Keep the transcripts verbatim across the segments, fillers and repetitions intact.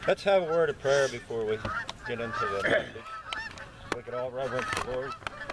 Let's have a word of prayer before we get into the message. We can all reverence the Lord.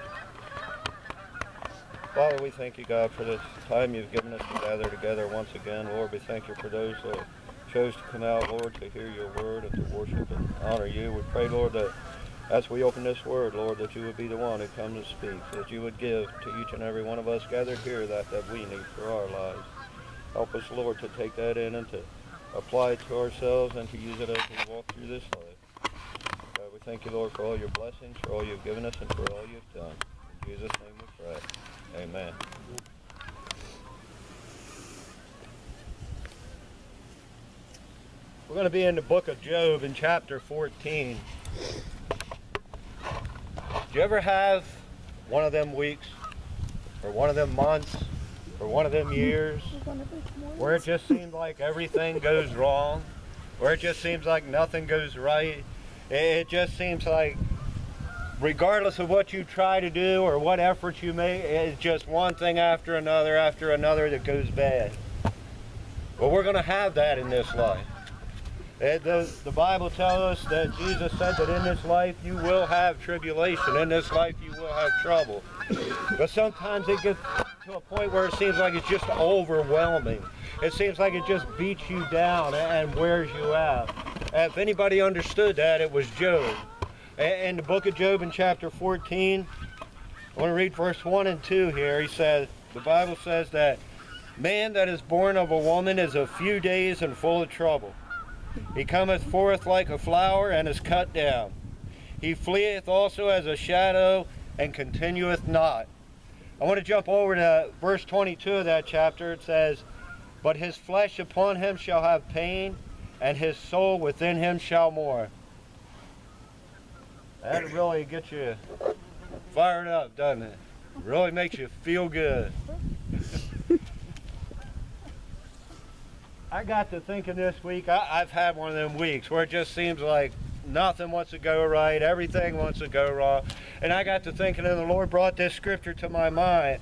Father, we thank you, God, for this time you've given us to gather together once again. Lord, we thank you for those that chose to come out, Lord, to hear your word and to worship and honor you. We pray, Lord, that as we open this word, Lord, that you would be the one who comes to speak, that you would give to each and every one of us gathered here that that we need for our lives. Help us, Lord, to take that in and to apply it to ourselves and to use it as we walk through this life. God, we thank you, Lord, for all your blessings, for all you've given us, and for all you've done. In Jesus' name we pray. Amen. We're going to be in the book of Job in chapter fourteen. Do you ever have one of them weeks, or one of them months, or one of them years, where it just seems like everything goes wrong, where it just seems like nothing goes right? It just seems like regardless of what you try to do or what efforts you make, it's just one thing after another after another that goes bad. Well, we're going to have that in this life. It, the, the Bible tells us that Jesus said that in this life you will have tribulation. In this life you will have trouble. But sometimes it gets to a point where it seems like it's just overwhelming. It seems like it just beats you down and wears you out. And if anybody understood that, it was Job. In the book of Job in chapter fourteen, I want to read verse one and two here. He says, the Bible says that man that is born of a woman is of few days and full of trouble. He cometh forth like a flower and is cut down. He fleeth also as a shadow and continueth not. I want to jump over to verse twenty-two of that chapter. It says, but his flesh upon him shall have pain, and his soul within him shall mourn. That really gets you fired up, doesn't it? Really makes you feel good. I got to thinking this week, I, I've had one of them weeks where it just seems like nothing wants to go right, everything wants to go wrong. And I got to thinking, and the Lord brought this scripture to my mind.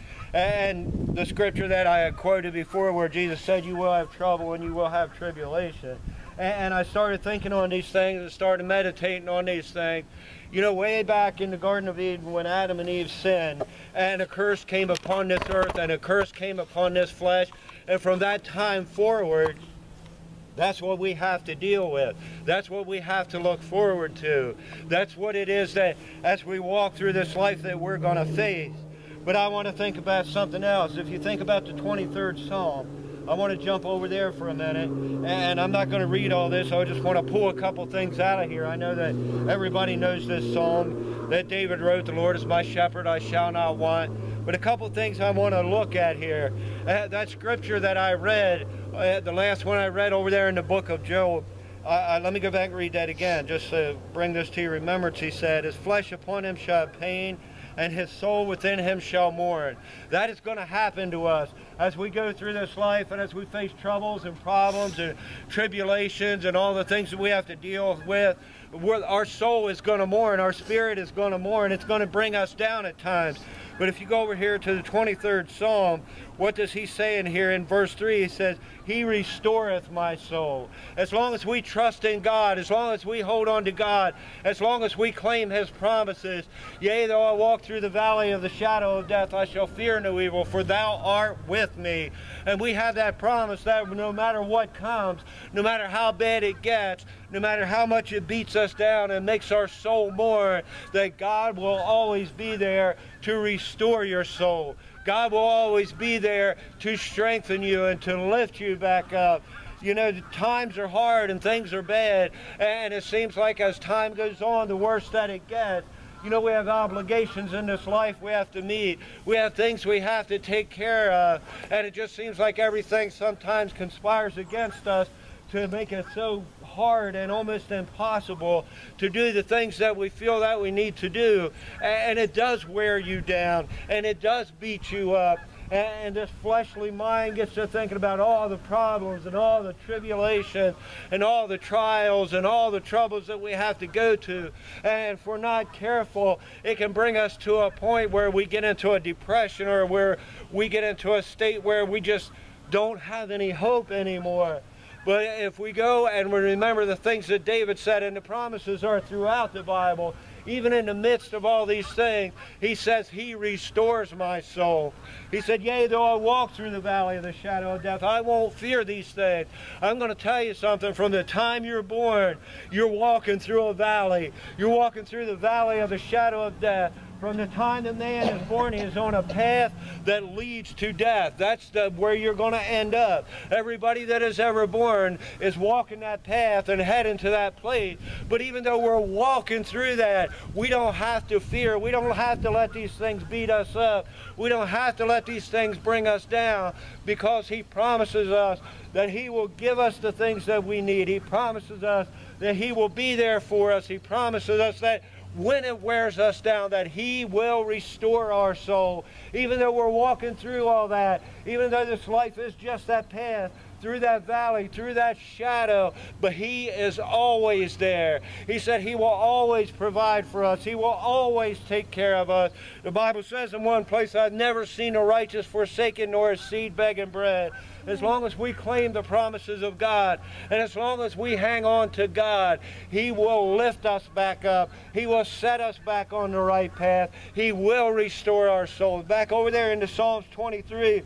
And the scripture that I had quoted before where Jesus said, you will have trouble and you will have tribulation. And, and I started thinking on these things and started meditating on these things. You know, way back in the Garden of Eden when Adam and Eve sinned, and a curse came upon this earth, and a curse came upon this flesh, and from that time forward, that's what we have to deal with. That's what we have to look forward to. That's what it is that as we walk through this life that we're going to face. But I want to think about something else. If you think about the twenty-third Psalm, I want to jump over there for a minute, and I'm not going to read all this. I just want to pull a couple things out of here. I know that everybody knows this psalm that David wrote, the Lord is my shepherd, I shall not want. But a couple things I want to look at here. Uh, that scripture that I read, uh, the last one I read over there in the book of Job, uh, uh, let me go back and read that again, just to bring this to your remembrance. He said, his flesh upon him shall have pain, and his soul within him shall mourn. That is going to happen to us as we go through this life and as we face troubles and problems and tribulations and all the things that we have to deal with. We're, our soul is going to mourn, our spirit is going to mourn. It's going to bring us down at times. But if you go over here to the twenty-third Psalm, what does he say in here in verse three? He says, he restoreth my soul. As long as we trust in God, as long as we hold on to God, as long as we claim his promises, yea, though I walk through the valley of the shadow of death, I shall fear no evil, for thou art with me. And we have that promise that no matter what comes, no matter how bad it gets, no matter how much it beats us down and makes our soul mourn, that God will always be there to restore your soul. God will always be there to strengthen you and to lift you back up. You know, the times are hard and things are bad, and it seems like as time goes on, the worse that it gets. You know, we have obligations in this life we have to meet. We have things we have to take care of, and it just seems like everything sometimes conspires against us to make it so hard and almost impossible to do the things that we feel that we need to do. And it does wear you down, and it does beat you up. And this fleshly mind gets to thinking about all the problems and all the tribulation and all the trials and all the troubles that we have to go to. And if we're not careful, it can bring us to a point where we get into a depression, or where we get into a state where we just don't have any hope anymore. But if we go and we remember the things that David said, and the promises are throughout the Bible, even in the midst of all these things, he says, he restores my soul. He said, yea, though I walk through the valley of the shadow of death, I won't fear these things. I'm going to tell you something. From the time you're born, you're walking through a valley. You're walking through the valley of the shadow of death. From the time the man is born, he is on a path that leads to death. That's the, where you're going to end up. Everybody that is ever born is walking that path and heading to that place. But even though we're walking through that, we don't have to fear. We don't have to let these things beat us up. We don't have to let these things bring us down, because he promises us that he will give us the things that we need. He promises us that he will be there for us. He promises us that when it wears us down, that he will restore our soul. Even though we're walking through all that, even though this life is just that path, through that valley, through that shadow, but he is always there. He said he will always provide for us. He will always take care of us. The Bible says in one place, I've never seen a righteous forsaken, nor a seed begging bread. As long as we claim the promises of God, and as long as we hang on to God, he will lift us back up. He will set us back on the right path. He will restore our souls. Back over there into Psalms twenty-three,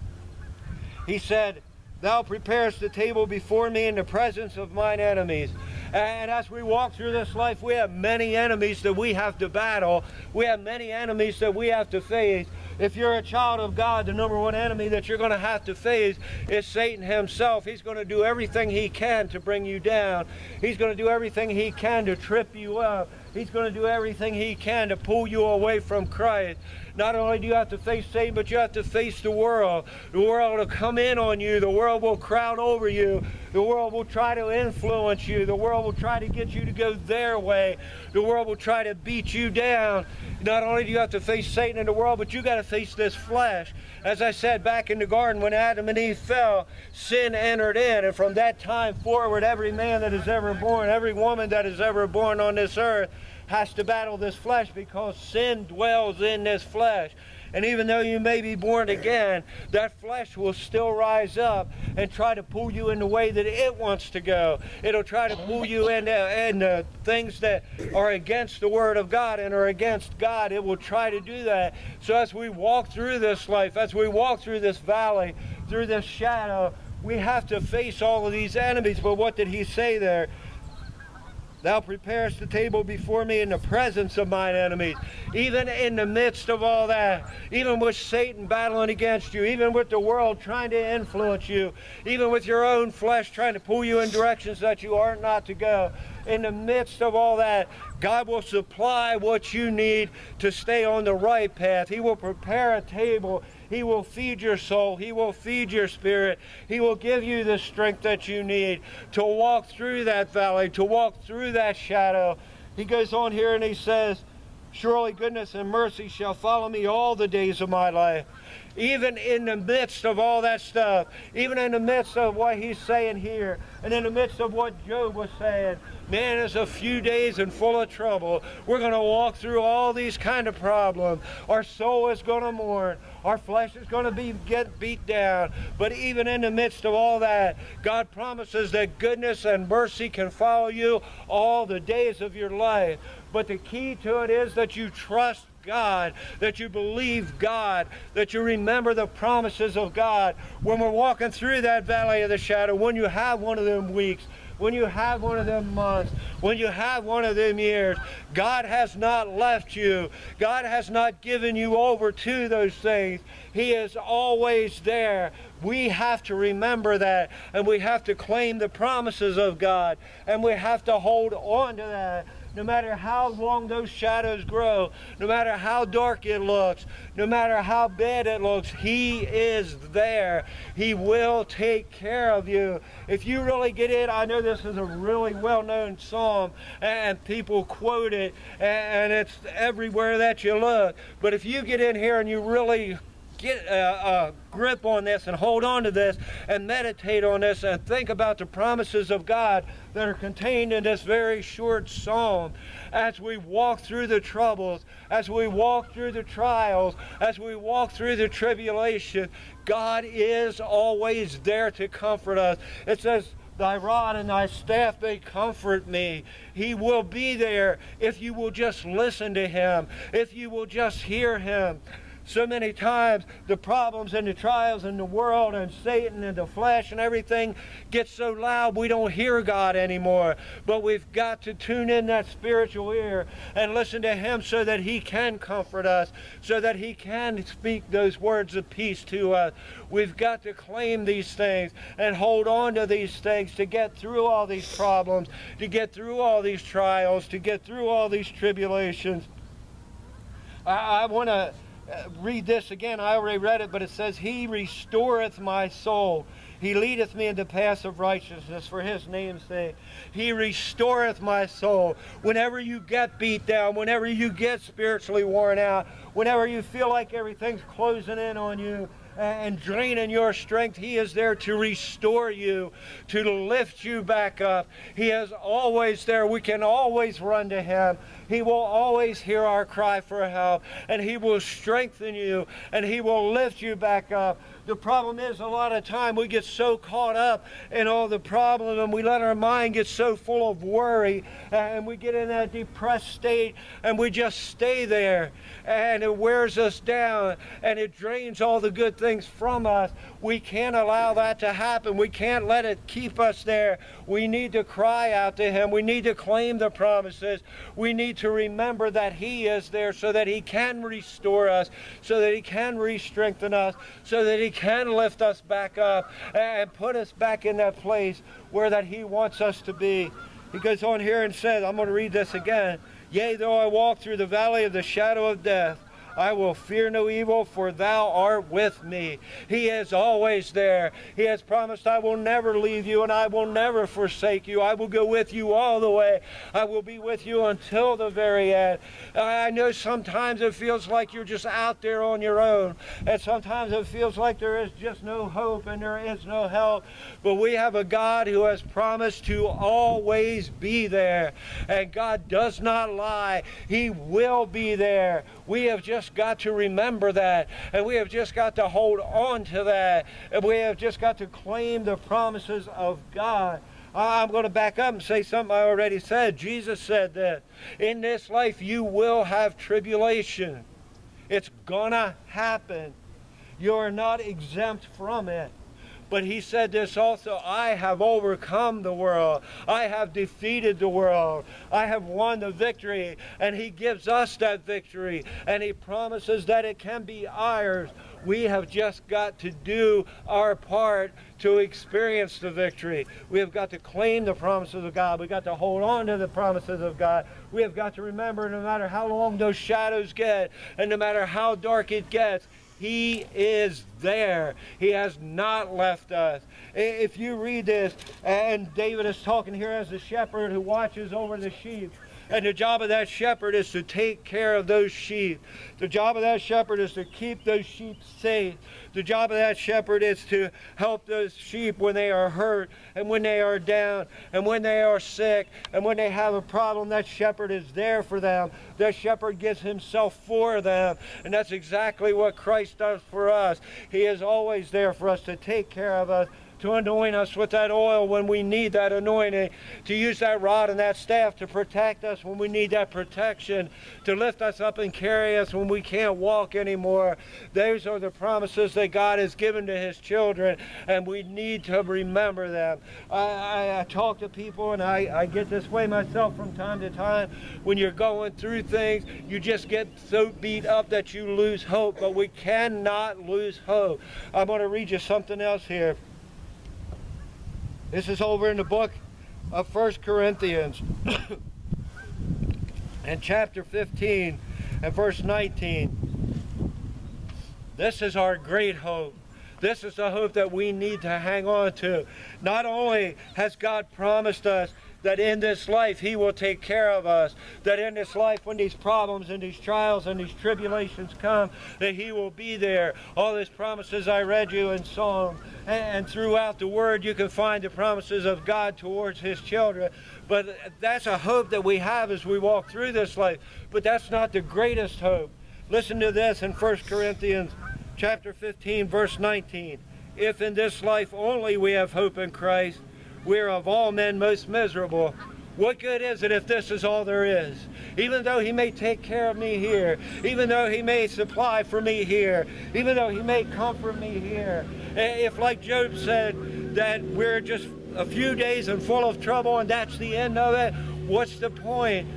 he said, thou preparest the table before me in the presence of mine enemies. And as we walk through this life, we have many enemies that we have to battle. We have many enemies that we have to face. If you're a child of God, the number one enemy that you're going to have to face is Satan himself. He's going to do everything he can to bring you down. He's going to do everything he can to trip you up. He's going to do everything he can to pull you away from Christ. Not only do you have to face Satan, but you have to face the world. The world will come in on you. The world will crowd over you. The world will try to influence you. The world will try to get you to go their way. The world will try to beat you down. Not only do you have to face Satan in the world, but you got to face this flesh. As I said back in the garden, when Adam and Eve fell, sin entered in. And from that time forward, every man that is ever born, every woman that is ever born on this earth, has to battle this flesh, because sin dwells in this flesh. And even though you may be born again, that flesh will still rise up and try to pull you in the way that it wants to go. It'll try to pull you into, into things that are against the Word of God and are against God. It will try to do that. So as we walk through this life, as we walk through this valley, through this shadow, we have to face all of these enemies. But what did he say there? Thou preparest the table before me in the presence of mine enemies. Even in the midst of all that, even with Satan battling against you, even with the world trying to influence you, even with your own flesh trying to pull you in directions that you are not to go, in the midst of all that, God will supply what you need to stay on the right path. He will prepare a table. He will feed your soul. He will feed your spirit. He will give you the strength that you need to walk through that valley, to walk through that shadow. He goes on here and he says, surely goodness and mercy shall follow me all the days of my life. Even in the midst of all that stuff, even in the midst of what he's saying here, and in the midst of what Job was saying, man, it's a few days and full of trouble. We're going to walk through all these kind of problems. Our soul is going to mourn. Our flesh is going to be get beat down. But even in the midst of all that, God promises that goodness and mercy can follow you all the days of your life. But the key to it is that you trust God, that you believe God, that you remember the promises of God. When we're walking through that valley of the shadow, when you have one of them weeks, when you have one of them months, when you have one of them years, God has not left you. God has not given you over to those things. He is always there. We have to remember that, and we have to claim the promises of God, and we have to hold on to that. No matter how long those shadows grow, no matter how dark it looks, no matter how bad it looks, He is there. He will take care of you. If you really get it, I know this is a really well-known psalm, and people quote it, and it's everywhere that you look. But if you get in here and you really get a, a grip on this and hold on to this and meditate on this and think about the promises of God that are contained in this very short psalm, as we walk through the troubles, as we walk through the trials, as we walk through the tribulation, God is always there to comfort us. It says, Thy rod and thy staff, they comfort me. He will be there if you will just listen to him, if you will just hear him. So many times the problems and the trials in the world and Satan and the flesh and everything gets so loud we don't hear God anymore. But we've got to tune in that spiritual ear and listen to him so that he can comfort us, so that he can speak those words of peace to us. We've got to claim these things and hold on to these things to get through all these problems, to get through all these trials, to get through all these tribulations. I, I want to Uh, read this again. I already read it, but it says, He restoreth my soul. He leadeth me in the paths of righteousness for his name's sake. He restoreth my soul. Whenever you get beat down, whenever you get spiritually worn out, whenever you feel like everything's closing in on you and draining your strength, he is there to restore you, to lift you back up. He is always there. We can always run to him. He will always hear our cry for help, and he will strengthen you, and he will lift you back up. The problem is, a lot of time we get so caught up in all the problems, and we let our mind get so full of worry, and we get in that depressed state, and we just stay there, and it wears us down, and it drains all the good things from us. We can't allow that to happen. We can't let it keep us there. We need to cry out to him. We need to claim the promises. We need to remember that he is there so that he can restore us, so that he can re-strengthen us, so that he can lift us back up and put us back in that place where that he wants us to be. He goes on here and says, I'm going to read this again. Yea, though I walk through the valley of the shadow of death, I will fear no evil, for thou art with me. He is always there. He has promised, I will never leave you and I will never forsake you. I will go with you all the way. I will be with you until the very end. I know sometimes it feels like you're just out there on your own. And sometimes it feels like there is just no hope and there is no help. But we have a God who has promised to always be there. And God does not lie. He will be there. We have just got to remember that, and we have just got to hold on to that, and we have just got to claim the promises of God. I'm going to back up and say something I already said. Jesus said that in this life you will have tribulation. It's gonna happen. You're not exempt from it. But he said this also, I have overcome the world. I have defeated the world. I have won the victory. And he gives us that victory. And he promises that it can be ours. We have just got to do our part to experience the victory. We have got to claim the promises of God. We've got to hold on to the promises of God. We have got to remember, no matter how long those shadows get, and no matter how dark it gets, he is there. He has not left us. If you read this, and David is talking here as a shepherd who watches over the sheep, and the job of that shepherd is to take care of those sheep. The job of that shepherd is to keep those sheep safe. The job of that shepherd is to help those sheep when they are hurt and when they are down and when they are sick and when they have a problem. That shepherd is there for them. That shepherd gives himself for them. And that's exactly what Christ does for us. He is always there for us to take care of us, to anoint us with that oil when we need that anointing, to use that rod and that staff to protect us when we need that protection, to lift us up and carry us when we can't walk anymore. Those are the promises that God has given to his children, and we need to remember them. I, I, I talk to people, and I, I get this way myself from time to time. When you're going through things, you just get so beat up that you lose hope, but we cannot lose hope. I'm going to read you something else here. This is over in the book of First Corinthians and chapter fifteen and verse nineteen. This is our great hope. This is the hope that we need to hang on to. Not only has God promised us that in this life he will take care of us, that in this life when these problems and these trials and these tribulations come, that he will be there. All these promises I read you in Psalm, and throughout the Word you can find the promises of God towards his children. But that's a hope that we have as we walk through this life. But that's not the greatest hope. Listen to this in First Corinthians chapter fifteen, verse nineteen. If in this life only we have hope in Christ, we are of all men most miserable. What good is it if this is all there is? Even though he may take care of me here, even though he may supply for me here, even though he may comfort me here, if like Job said that we're just a few days and full of trouble and that's the end of it, what's the point?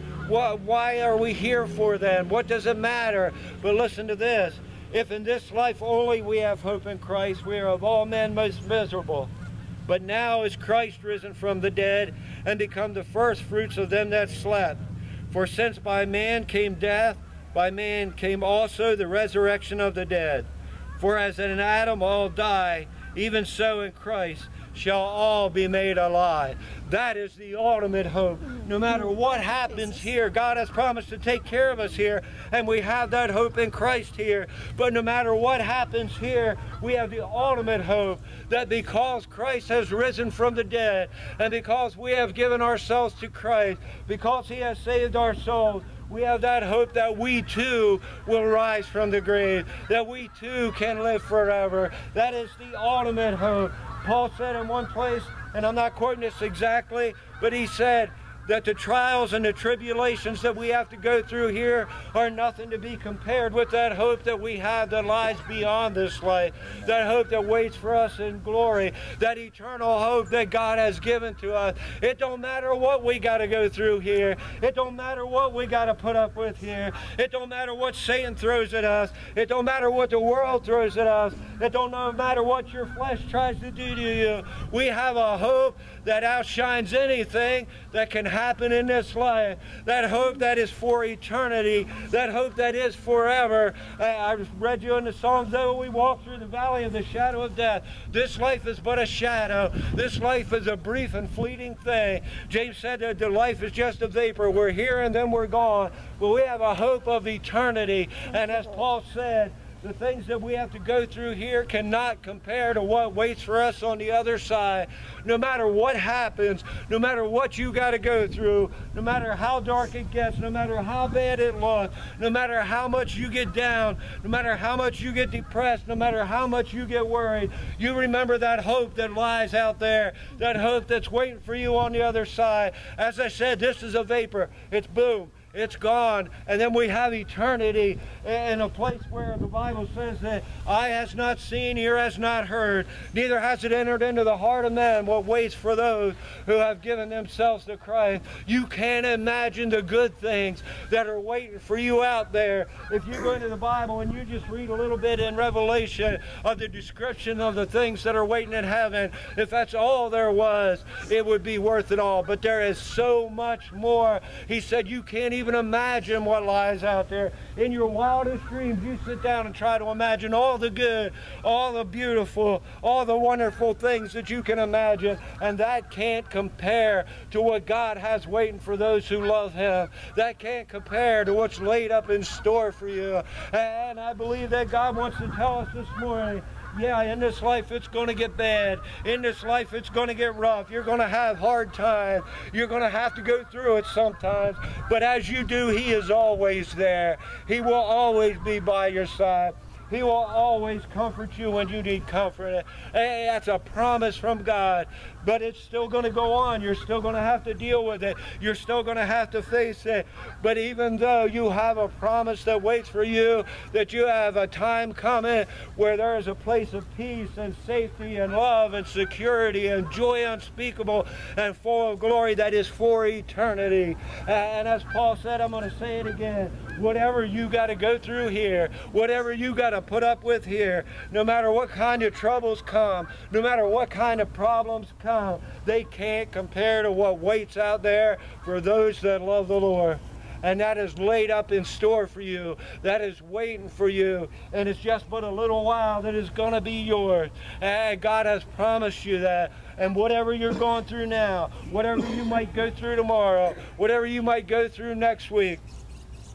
Why are we here for then? What does it matter? But listen to this. If in this life only we have hope in Christ, we are of all men most miserable. But now is Christ risen from the dead and become the first fruits of them that slept. For since by man came death, by man came also the resurrection of the dead. For as in Adam all die, even so in Christ shall all be made alive. That is the ultimate hope. No matter what happens here, God has promised to take care of us here, and we have that hope in Christ here. But no matter what happens here, we have the ultimate hope that because Christ has risen from the dead, and because we have given ourselves to Christ, because he has saved our souls, we have that hope that we too will rise from the grave, that we too can live forever. That is the ultimate hope. Paul said in one place, and I'm not quoting this exactly, but he said that the trials and the tribulations that we have to go through here are nothing to be compared with that hope that we have that lies beyond this life, that hope that waits for us in glory, that eternal hope that God has given to us. It don't matter what we got to go through here. It don't matter what we got to put up with here. It don't matter what Satan throws at us. It don't matter what the world throws at us. It don't matter what your flesh tries to do to you. We have a hope that outshines anything that can happen in this life. That hope that is for eternity. That hope that is forever. I, I read you in the Psalms, though we walk through the valley of the shadow of death. This life is but a shadow. This life is a brief and fleeting thing. James said that the life is just a vapor. We're here and then we're gone. But we have a hope of eternity. And as Paul said, the things that we have to go through here cannot compare to what waits for us on the other side. No matter what happens, no matter what you got to go through, no matter how dark it gets, no matter how bad it looks, no matter how much you get down, no matter how much you get depressed, no matter how much you get worried, you remember that hope that lies out there, that hope that's waiting for you on the other side. As I said, this is a vapor. It's boom. It's gone, and then we have eternity in a place where the Bible says that eye has not seen, ear has not heard, neither has it entered into the heart of man what waits for those who have given themselves to Christ. You can't imagine the good things that are waiting for you out there. If you go into the Bible and you just read a little bit in Revelation of the description of the things that are waiting in heaven, if that's all there was, it would be worth it all. But there is so much more. He said you can't even even imagine what lies out there. In your wildest dreams, you sit down and try to imagine all the good, all the beautiful, all the wonderful things that you can imagine, and that can't compare to what God has waiting for those who love him. That can't compare to what's laid up in store for you. And I believe that God wants to tell us this morning, yeah, in this life it's going to get bad. In this life it's going to get rough. You're going to have hard times. You're going to have to go through it sometimes. But as you do, he is always there. He will always be by your side. He will always comfort you when you need comfort. Hey, that's a promise from God. But it's still going to go on. You're still going to have to deal with it. You're still going to have to face it. But even though you have a promise that waits for you, that you have a time coming where there is a place of peace and safety and love and security and joy unspeakable and full of glory that is for eternity. And as Paul said, I'm going to say it again, whatever you got to go through here, whatever you got to put up with here, no matter what kind of troubles come, no matter what kind of problems come, they can't compare to what waits out there for those that love the Lord. And that is laid up in store for you. That is waiting for you. And it's just but a little while that is going to be yours. And God has promised you that. And whatever you're going through now, whatever you might go through tomorrow, whatever you might go through next week,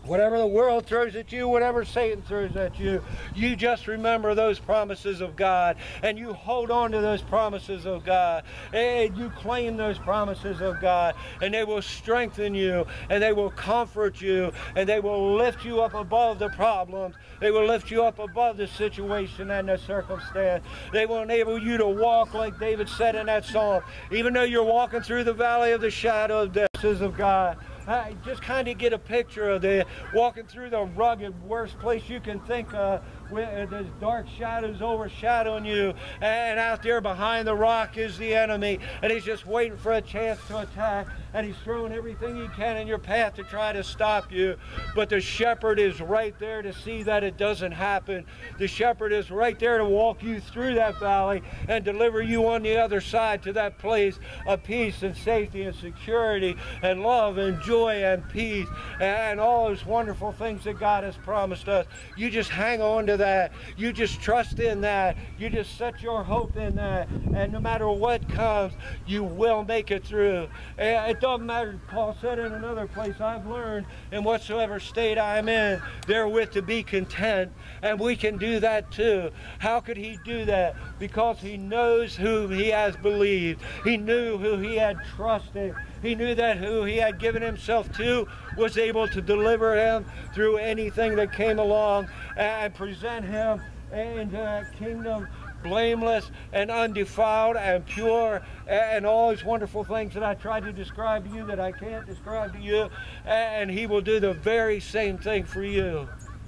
Whatever the world throws at you, whatever Satan throws at you, you just remember those promises of God, and you hold on to those promises of God, and you claim those promises of God, and they will strengthen you, and they will comfort you, and they will lift you up above the problems. They will lift you up above the situation and the circumstance. They will enable you to walk like David said in that psalm. Even though you're walking through the valley of the shadow of death, says of God. I just kind of get a picture of the walking through the rugged, worst place you can think of, where there's dark shadows overshadowing you, and out there behind the rock is the enemy, and he's just waiting for a chance to attack, and he's throwing everything he can in your path to try to stop you. But the shepherd is right there to see that it doesn't happen. The shepherd is right there to walk you through that valley and deliver you on the other side to that place of peace and safety and security and love and joy and peace and all those wonderful things that God has promised us. You just hang on to that. You just trust in that. You just set your hope in that. And no matter what comes, you will make it through. It doesn't matter. Paul said in another place, I've learned in whatsoever state I am in, therewith to be content. And we can do that too. How could he do that? Because he knows who he has believed. He knew who he had trusted. He knew that who he had given himself to was able to deliver him through anything that came along and present him into that kingdom blameless and undefiled and pure and all these wonderful things that I tried to describe to you that I can't describe to you. And he will do the very same thing for you.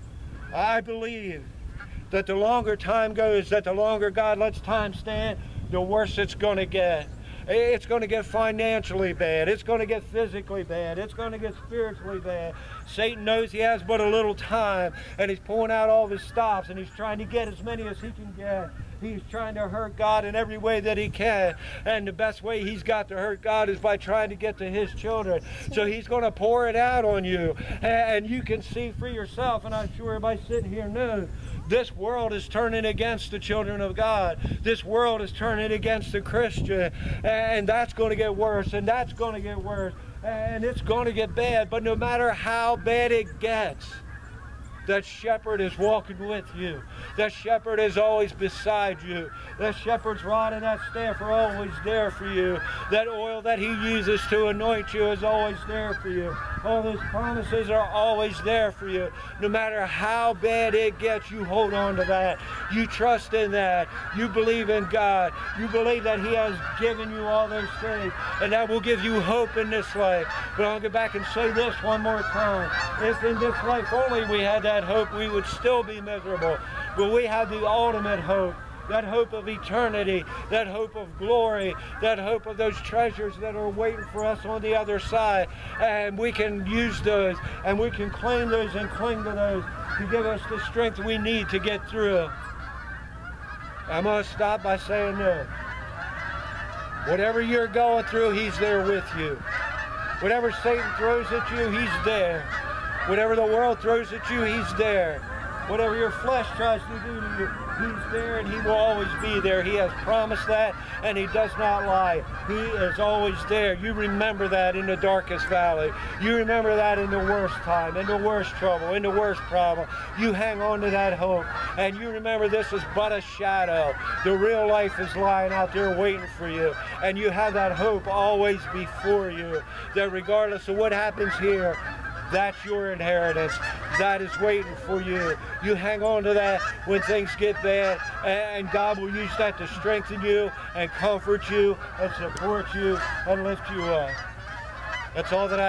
I believe that the longer time goes, that the longer God lets time stand, the worse it's going to get. It's going to get financially bad. It's going to get physically bad. It's going to get spiritually bad. Satan knows he has but a little time, and he's pulling out all of his stops, and he's trying to get as many as he can get. He's trying to hurt God in every way that he can. And the best way he's got to hurt God is by trying to get to his children. So he's going to pour it out on you. And you can see for yourself, and I'm sure everybody sitting here knows, this world is turning against the children of God. This world is turning against the Christian. And that's going to get worse, and that's going to get worse. And it's going to get bad. But no matter how bad it gets, that shepherd is walking with you. That shepherd is always beside you. That shepherd's rod and that staff are always there for you. That oil that he uses to anoint you is always there for you. All those promises are always there for you. No matter how bad it gets, you hold on to that. You trust in that. You believe in God. You believe that he has given you all those things. And that will give you hope in this life. But I'll go back and say this one more time. If in this life only we had that hope, we would still be miserable. But we have the ultimate hope, that hope of eternity, that hope of glory, that hope of those treasures that are waiting for us on the other side. And we can use those, and we can claim those and cling to those to give us the strength we need to get through. I'm going to stop by saying this. Whatever you're going through, he's there with you. Whatever Satan throws at you, he's there. Whatever the world throws at you, he's there. Whatever your flesh tries to do to you, he's there, and he will always be there. He has promised that, and he does not lie. He is always there. You remember that in the darkest valley. You remember that in the worst time, in the worst trouble, in the worst problem. You hang on to that hope, and you remember this is but a shadow. The real life is lying out there waiting for you, and you have that hope always before you, that regardless of what happens here, that's your inheritance. That is waiting for you. You hang on to that when things get bad, and God will use that to strengthen you and comfort you and support you and lift you up. That's all that I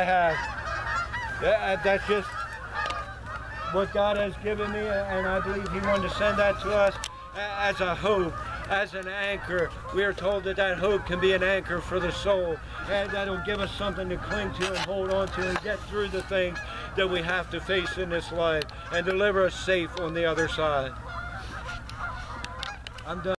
have. That's just what God has given me, and I believe he wanted to send that to us as a hope, as an anchor. We are told that that hope can be an anchor for the soul, and that'll give us something to cling to and hold on to and get through the things that we have to face in this life and deliver us safe on the other side. I'm done.